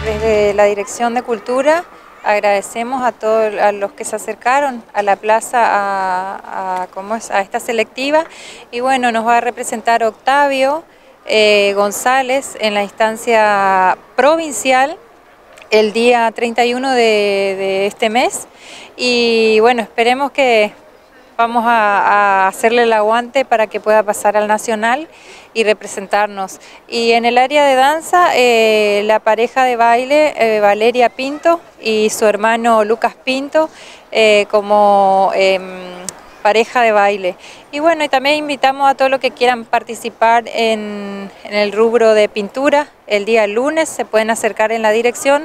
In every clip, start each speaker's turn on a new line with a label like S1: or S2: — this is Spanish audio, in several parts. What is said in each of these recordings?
S1: Desde la Dirección de Cultura agradecemos a todos los que se acercaron a la plaza a esta selectiva, y bueno, nos va a representar Octavio González en la instancia provincial el día 31 de este mes, y bueno, esperemos que vamos a hacerle el aguante para que pueda pasar al nacional y representarnos. Y en el área de danza, la pareja de baile, Valeria Pinto y su hermano Lucas Pinto, como pareja de baile. Y bueno, y también invitamos a todos los que quieran participar en el rubro de pintura. El día lunes se pueden acercar en la dirección.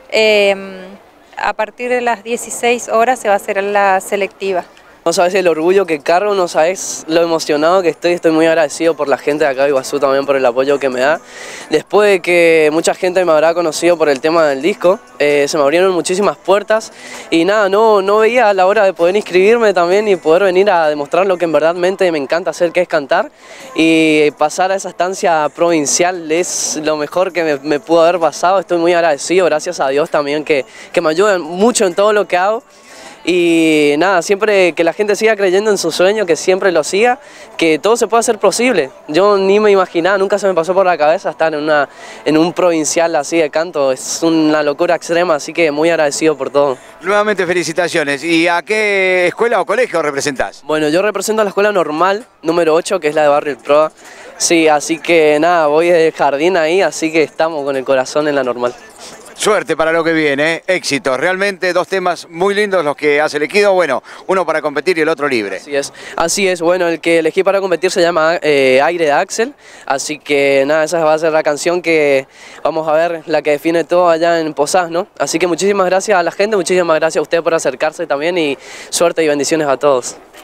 S1: A partir de las 16 horas se va a hacer la selectiva.
S2: No sabes el orgullo que cargo, no sabes lo emocionado que estoy muy agradecido por la gente de acá de Iguazú también por el apoyo que me da. Después de que mucha gente me habrá conocido por el tema del disco, se me abrieron muchísimas puertas y nada, no veía la hora de poder inscribirme también y poder venir a demostrar lo que en verdad me encanta hacer, que es cantar, y pasar a esa estancia provincial es lo mejor que me pudo haber pasado. Estoy muy agradecido, gracias a Dios también que me ayudan mucho en todo lo que hago. Y nada, siempre que la gente siga creyendo en su sueño, que siempre lo siga, que todo se puede hacer posible. Yo ni me imaginaba, nunca se me pasó por la cabeza estar en un provincial así de canto, es una locura extrema, así que muy agradecido por todo.
S3: Nuevamente felicitaciones. ¿Y a qué escuela o colegio representás?
S2: Bueno, yo represento a la escuela normal, número 8, que es la de Barrio El Proa. Sí, así que nada, voy del jardín ahí, así que estamos con el corazón en la normal.
S3: Suerte para lo que viene, éxitos. Realmente dos temas muy lindos los que has elegido. Bueno, uno para competir y el otro libre.
S2: Así es. Bueno, el que elegí para competir se llama Aire de Axel. Así que nada, esa va a ser la canción que vamos a ver, la que define todo allá en Posadas, ¿no? Así que muchísimas gracias a la gente, muchísimas gracias a ustedes por acercarse también y suerte y bendiciones a todos.